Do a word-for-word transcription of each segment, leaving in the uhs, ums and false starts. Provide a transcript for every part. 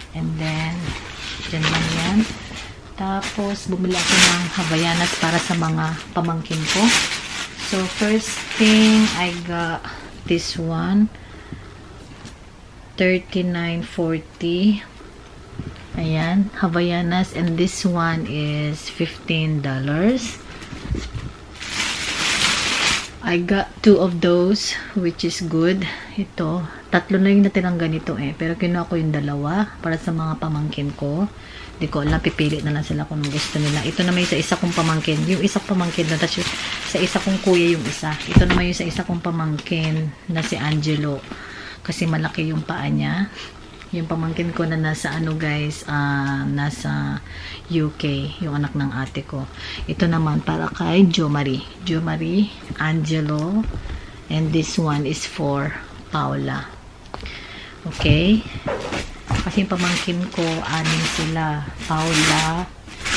And then, dyan lang yan. Tapos, bumili ako ng Havaianas para sa mga pamangkin ko. So, first thing, I got this one. thirty-nine forty. Ayan, Havaianas. And this one is fifteen dollars. I got two of those, which is good. Ito, tatlo na yung natirang ganito eh. Pero kinuha ko yung dalawa para sa mga pamangkin ko. Hindi ko alam, pipili na lang sila kung gusto nila. Ito naman yung sa isa kong pamangkin. Yung isa pamangkin na, tapos sa isa kong kuya yung isa. Ito naman yung sa isa kong pamangkin na si Angelo. Kasi malaki yung paa niya. Yung pamangkin ko na nasa ano guys, uh, nasa U K, yung anak ng ate ko. Ito naman para kay Jo Marie. Jo Marie, Angelo, and this one is for Paula. Okay? Kasi yung pamangkin ko, anim sila. Paula.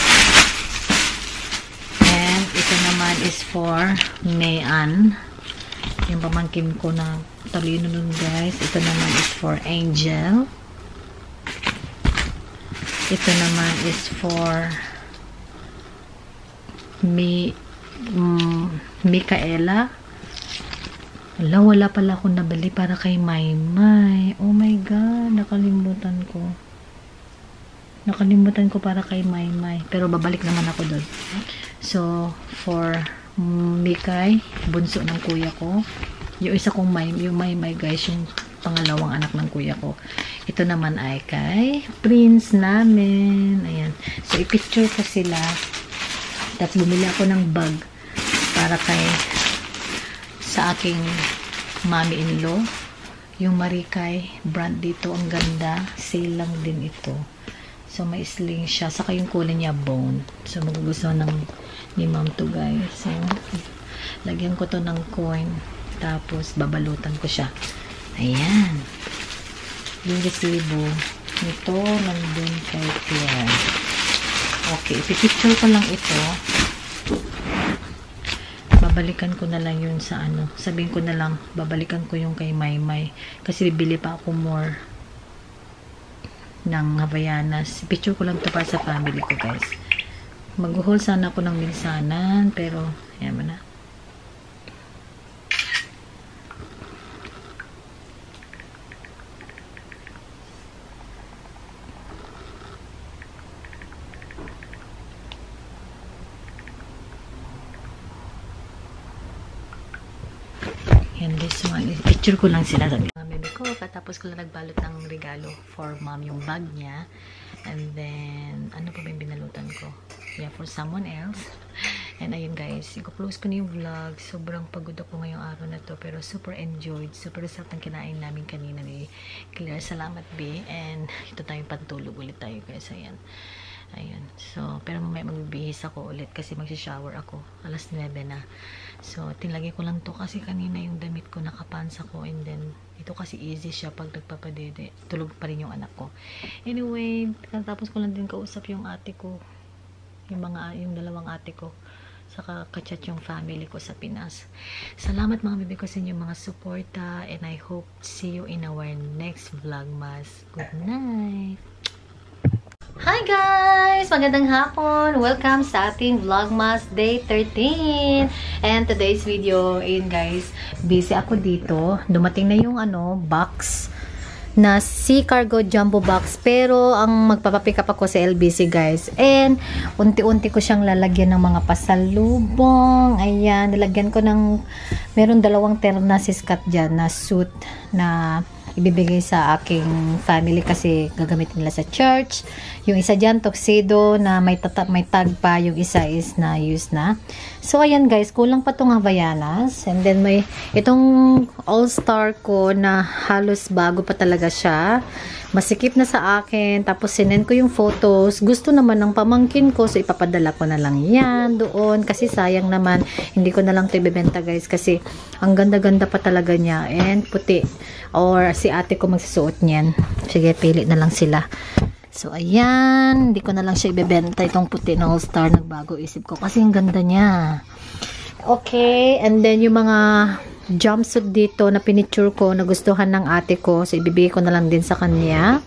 And ito naman is for Mayan. Yung pamangkin ko na talino nun guys. Ito naman is for Angel. Ito naman is for Mi um, Micaela. Wala, wala pala akong nabili para kay Maymay. Oh my god, nakalimutan ko. Nakalimutan ko para kay Maymay. Pero babalik naman ako doon. So, for Mikay, bunso ng kuya ko. Yung isa kong May, yung Maymay guys, yung pangalawang anak ng kuya ko. Ito naman ay kay Prince namin. Ayan. So, i-picture ko sila. Tapos, bumili ako ng bag para kay sa aking mami-in-law. Yung Marikay brand dito. Ang ganda. Sale lang din ito. So, may sling siya. Saka yung kulay niya bone. So, magugustuhan ng ni ma'am to guys. So, lagyan ko to ng coin. Tapos, babalutan ko siya. Ayan. Yung resibo. Ito, nandun kay Claire. Okay. Ipipicture ko lang ito. Babalikan ko na lang yun sa ano. Sabihin ko na lang, babalikan ko yung kay Maymay. Kasi bibili pa ako more ng Havaianas. Picture ko lang to para sa family ko guys. Mag-haul sana ako ng minsanan. Pero, ayan mo na. And this one, picture ko lang sila sabi. Mga bebe ko, katapos ko lang nagbalot ng regalo for mom yung bag niya. And then, ano pa ba yung binalutan ko? Yeah, for someone else. And ayun guys, i-close ko na yung vlog. Sobrang pagod ako ngayong araw na to. Pero super enjoyed. Super sarap ng kinain namin kanina ni Claire. Salamat be. And ito tayong pantulog ulit tayo guys. Ayan. Ayan. So, pero mamaya magbibihis ako ulit kasi magsishower ako. Alas nuwebe na. So, tinlagay ko lang to kasi kanina yung damit ko nakapansa ko. And then, ito kasi easy siya pag nagpapadede. Tulog pa rin yung anak ko. Anyway, tapos ko lang din kausap yung ate ko. Yung mga, yung dalawang ate ko. Saka kachat yung family ko sa Pinas. Salamat mga bebe ko sa inyong mga suporta. And I hope see you in our next vlogmas. Good night! Hi guys! Magandang hapon! Welcome sa ating Vlogmas Day thirteen! And today's video, ayun guys, busy ako dito. Dumating na yung ano, box na Sea Cargo Jumbo Box. Pero, ang magpapapick up ako sa L B C guys. And, unti-unti ko siyang lalagyan ng mga pasalubong. Ayan, nilagyan ko ng, meron dalawang terna si Scott dyan na suit na ibibigay sa aking family kasi gagamitin nila sa church. Yung isa dyan, tuxedo na may, tata may tag pa. Yung isa is na use na. So, ayan guys, kulang pa itong Havaianas. And then, may itong all-star ko na halos bago pa talaga siya. Masikip na sa akin. Tapos, sinend ko yung photos. Gusto naman ng pamangkin ko. So, ipapadala ko na lang yan doon. Kasi sayang naman. Hindi ko na lang ito ibibenta guys. Kasi, ang ganda-ganda pa talaga niya. And, puti. Or, si ate ko magsusuot niyan. Sige, pili na lang sila. So, ayan. Hindi ko na lang siya ibebenta. Itong puti na all-star. Nagbago isip ko. Kasi ang ganda niya. Okay. And then, yung mga jumpsuit dito na pinicture ko, nagustuhan ng ate ko. So, ibibigay ko na lang din sa kanya.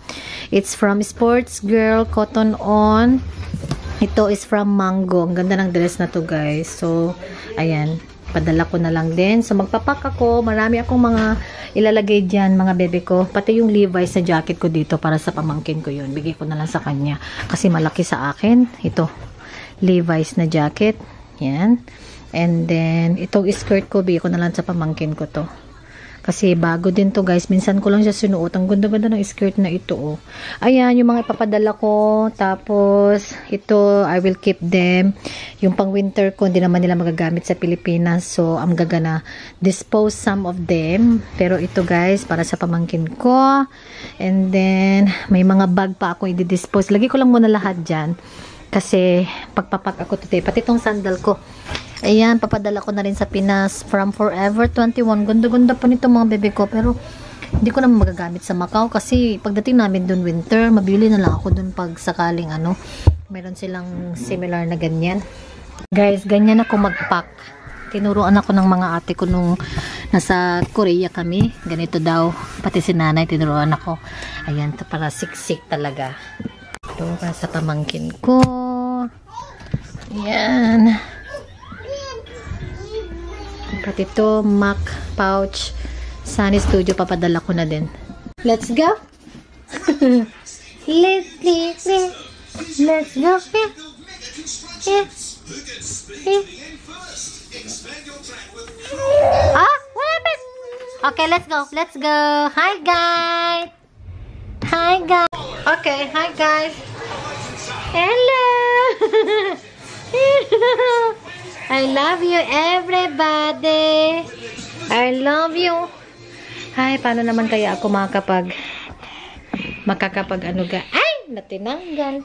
It's from Sports Girl, Cotton On. Ito is from Mango. Ang ganda ng dress na to, guys. So, ayan. Padala ko na lang din. So, magpapak ako. Marami akong mga ilalagay dyan, mga bebe ko. Pati yung Levi's na jacket ko dito para sa pamangkin ko yun. Bigay ko na lang sa kanya. Kasi malaki sa akin. Ito. Levi's na jacket. Yan. And then, itong skirt ko, bigay ko na lang sa pamangkin ko to. Kasi bago din to, guys. Minsan ko lang siya sinuot. Ang ganda-ganda ng skirt na ito, oh. Ayan, yung mga ipapadala ko. Tapos, ito, I will keep them. Yung pang winter ko, hindi naman nila magagamit sa Pilipinas. So, I'm gonna dispose some of them. Pero ito, guys, para sa pamangkin ko. And then, may mga bag pa ako i-dispose. Lagi ko lang muna lahat dyan. Kasi, pagpapak ako today. Pati itong sandal ko. Ayan, papadala ko na rin sa Pinas from Forever twenty-one. Ganda-ganda pa nito mga bebe ko. Pero, hindi ko naman magagamit sa Macau. Kasi, pagdating namin dun winter, mabili na lang ako dun pag sakaling ano, meron silang similar na ganyan. Guys, ganyan ako mag-pack. Tinuruan ako ng mga ate ko nung nasa Korea kami. Ganito daw. Pati si nanay, tinuruan ako. Ayan, to para siksik talaga. Ito, para sa pamangkin ko. Ayan. Pati ito, Mac pouch. Sunny Studio, papadala ko na din. Let's go! let's, let's, let's go! Yeah. Yeah. Yeah. Ah! What happened? Okay, let's go. Let's go. Hi, guys! Hi, guys! Okay, hi, guys! Hello! Hello! I love you, everybody. I love you. Ay, paano naman kaya ako makakapag makakapag ano ga? Ay, natinanggal.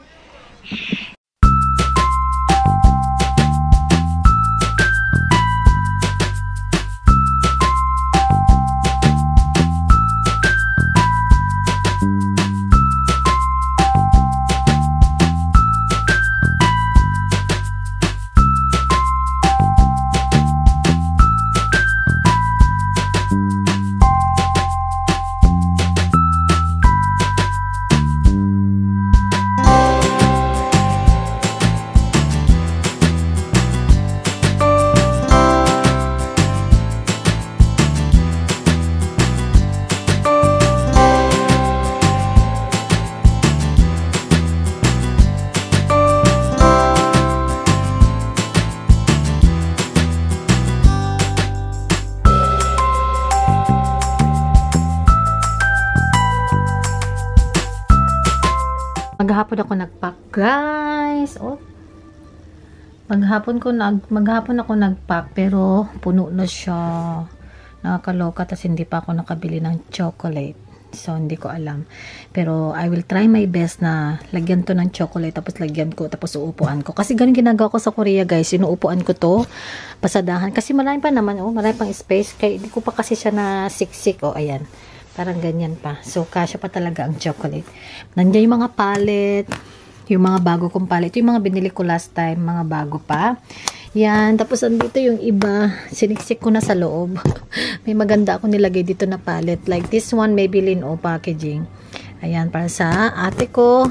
Maghapon ako nagpack, guys. Oh. Maghapon ko nag maghapon ako nagpack pero puno na siya. Nakakaloka tas hindi pa ako nakabili ng chocolate. So hindi ko alam. Pero I will try my best na lagyan to ng chocolate tapos lagyan ko tapos uupuan ko. Kasi ganun ginagawa ko sa Korea, guys. Inuupuan ko to, pasadahan kasi marami pa naman, oh, marami pang space. Kaya hindi ko pa kasi siya na siksik, oh, ayan. Parang ganyan pa. So, kasya pa talaga ang chocolate. Nandiyan yung mga palette. Yung mga bago kong palette. Yung mga binili ko last time. Mga bago pa. Yan. Tapos, andito yung iba. Siniksik ko na sa loob. May maganda ako nilagay dito na palette. Like this one, Maybelline O packaging. Ayan. Para sa ate ko.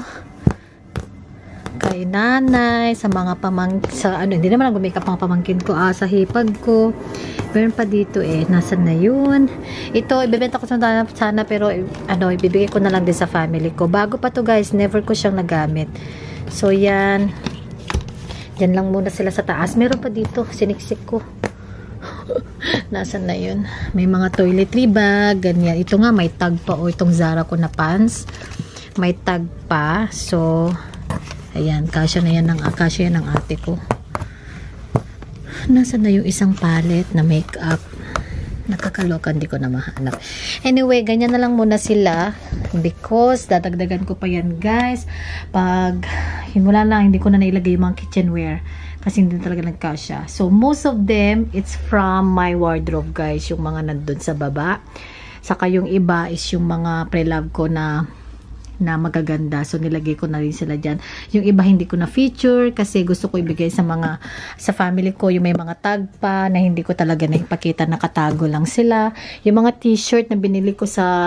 Kay nanay. Sa mga pamang... Sa ano, hindi naman nag-makeup mga pamangkin ko. Ah, sa hipag ko. Meron pa dito eh. Nasaan na yun? Ito, ibebenta ko sana, sana pero ano, ibibigay ko na lang din sa family ko. Bago pa to, guys. Never ko siyang nagamit. So, yan. Yan lang muna sila sa taas. Meron pa dito. Siniksik ko. Nasaan na yun? May mga toiletry bag. Ganyan. Ito nga, may tag pa. O, itong Zara ko na pants. May tag pa. So, ayan. Kasya na yan ng, kasya yan ng ate ko. Nasaan na yung isang palette na makeup? Nakakaloka, hindi ko na mahanap. Anyway, ganyan na lang muna sila because dadagdagan ko pa yan, guys. Pag wala lang, hindi ko na nailagay yung mga kitchenware kasi hindi talaga nagkasya. So, most of them, it's from my wardrobe, guys. Yung mga nandun sa baba. Saka yung iba is yung mga pre-love ko na na magaganda. So, nilagay ko na rin sila dyan. Yung iba, hindi ko na feature kasi gusto ko ibigay sa mga, sa family ko, yung may mga tag pa na hindi ko talaga naipakita, nakatago lang sila. Yung mga t-shirt na binili ko sa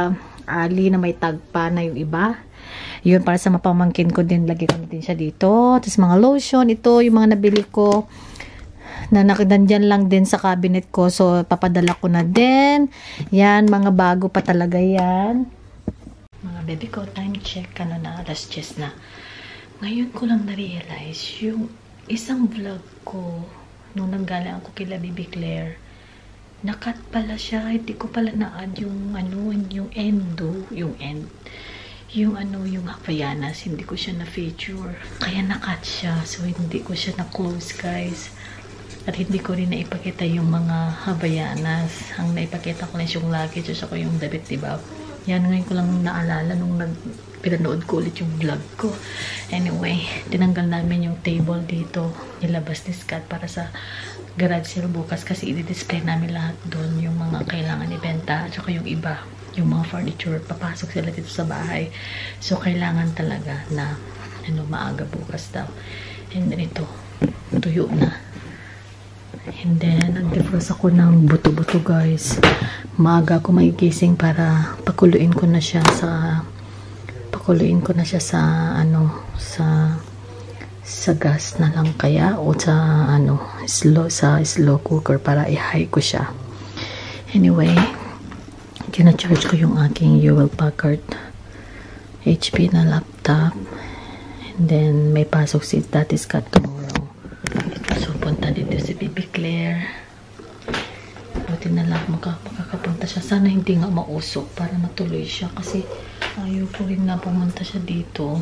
Ali na may tagpa na yung iba. Yun, para sa mapamangkin ko din, lagi ko din siya dito. Tapos mga lotion, ito yung mga nabili ko na nakidandyan lang din sa cabinet ko. So, papadala ko na din. Yan, mga bago pa talaga yan. Mga baby ko, time check. Ano na, alas diyes na. Ngayon ko lang na-realize yung isang vlog ko nung nanggaling ako kila Baby Claire. Nakat pala siya, hindi ko pala na-add yung ano, yung endo, yung end, yung ano, yung Havaianas, hindi ko siya na-feature. Kaya nakat siya, so hindi ko siya na-close, guys. At hindi ko rin naipakita yung mga Havaianas. Ang naipakita ko lang yung luggage, at saka yung damit, diba? Yan, ngayon ko lang naalala nung nag pinanood ko ulit yung vlog ko. Anyway, tinanggal namin yung table dito. Nilabas ni Scott para sa garage sale bukas kasi i-display namin lahat doon yung mga kailangan ibenta at saka yung iba, yung mga furniture. Papasok sila dito sa bahay. So, kailangan talaga na ano, maaga bukas daw. And then ito, tuyo na. And then, nag-defrost ako ng buto-buto, guys. Maaga ako magigising para pakuluin ko na siya sa pakuluin ko na siya sa ano, sa sa gas na lang kaya o sa ano, slow sa slow cooker para i-high ko siya. Anyway, kina-charge ko yung aking Hewlett Packard H P na laptop. And then may pasok si Daddy Scott tomorrow. So punta dito si Baby Claire. Buti na lang maka, makakapunta siya. Sana hindi nga mausok para matuloy siya kasi ayaw ko rin na pumunta siya dito.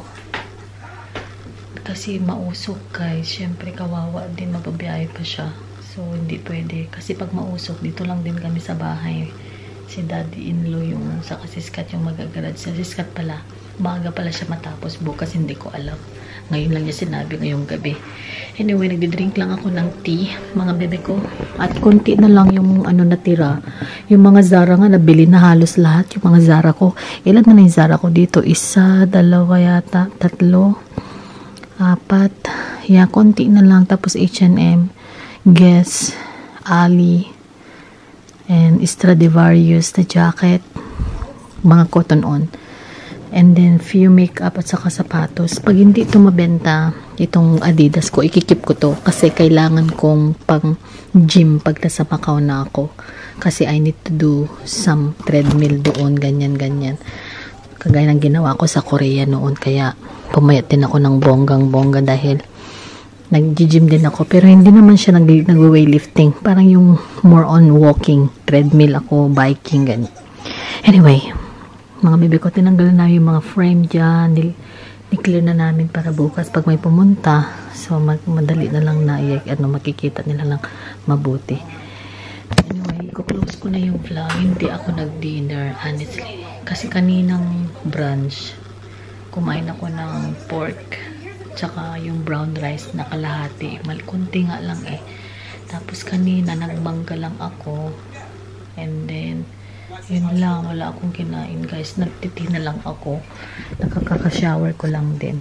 Kasi mausok, guys. Siyempre, kawawa din. Mababiyahe pa siya. So, hindi pwede. Kasi pag mausok, dito lang din kami sa bahay. Si daddy-in-law yung sa si Scott yung magagarad siya. Si Scott pala, maaga pala siya matapos. Bukas, hindi ko alam. Ngayon lang niya sinabi ngayong gabi. Anyway, nagdi-drink lang ako ng tea, mga bebe ko. At konti na lang yung ano natira. Yung mga Zara nga, nabili na halos lahat. Yung mga Zara ko. Ilan na yung Zara ko dito? Isa, dalawa yata, tatlo, apat. Yeah, konti na lang. Tapos H and M, Guess, Ali, and Stradivarius na jacket. Mga cotton on. And then, few makeup at saka sapatos. Pag hindi ito mabenta, itong Adidas ko, ikikip ko to. Kasi kailangan kong pang gym pag nasa Macau na ako. Kasi I need to do some treadmill doon, ganyan, ganyan. Kagaya ng ginawa ko sa Korea noon. Kaya, pumayat din ako ng bonggang-bongga dahil nag-gym din ako. Pero hindi naman siya nag-weightlifting. Parang yung more on walking, treadmill ako, biking, ganyan. Anyway, mga bebe ko, tinanggal na yung mga frame dyan. Ni-clear na namin para bukas pag may pumunta. So, mag madali na lang na ano, makikita nila lang mabuti. Anyway, i-close ko na yung vlog. Hindi ako nag-dinner, honestly. Kasi kaninang brunch, kumain ako ng pork. Tsaka yung brown rice na kalahati. Malkunti nga lang eh. Tapos kanina, nagmangga lang ako. And then, yun lang, wala akong kinain, guys. Nagtiti na lang ako. Nakakaka-shower ko lang din.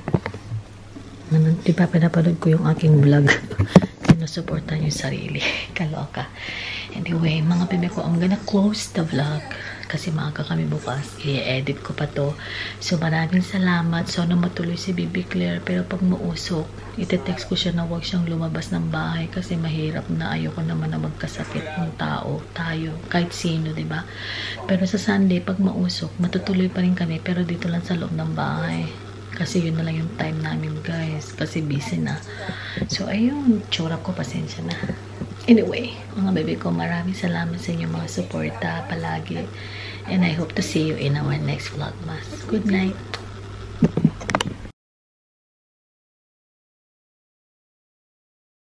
Diba, pinapanood ko yung aking vlog. Sinusuportan yung sarili. Kaloka. Anyway, mga bebe ko, I'm gonna close the vlog. Kasi maaga kami bukas. I-edit ko pa to. So, maraming salamat. So, na matuloy si Baby Claire. Pero pag mausok, ite-text ko siya na huwag siyang lumabas ng bahay. Kasi mahirap na. Ayoko naman na magkasakit ng tao. Tayo. Kahit sino, diba? Pero sa Sunday, pag mausok, matutuloy pa rin kami. Pero dito lang sa loob ng bahay. Kasi yun na lang yung time namin, guys. Kasi busy na. So, ayun. Tsura ko. Pasensya na. Anyway, mga baby ko, maraming salamat sa inyong mga suporta palagi. And I hope to see you in our next vlogmas. Good night.